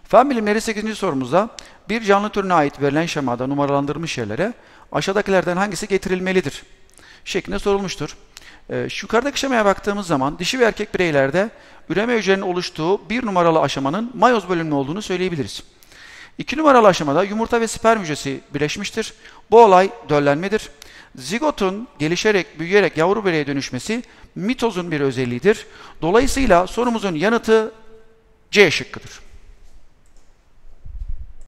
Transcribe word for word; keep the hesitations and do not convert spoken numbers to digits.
Fen bilimleri sekizinci sorumuzda bir canlı türüne ait verilen şemada numaralandırılmış yerlere aşağıdakilerden hangisi getirilmelidir şeklinde sorulmuştur. Ee, şu yukarıdaki şemaya baktığımız zaman dişi ve erkek bireylerde üreme hücrelerinin oluştuğu bir numaralı aşamanın mayoz bölümlü olduğunu söyleyebiliriz. İki numaralı aşamada yumurta ve sperm hücresi birleşmiştir. Bu olay döllenmedir. Zigotun gelişerek, büyüyerek yavru bireye dönüşmesi mitozun bir özelliğidir. Dolayısıyla sorumuzun yanıtı C şıkkıdır.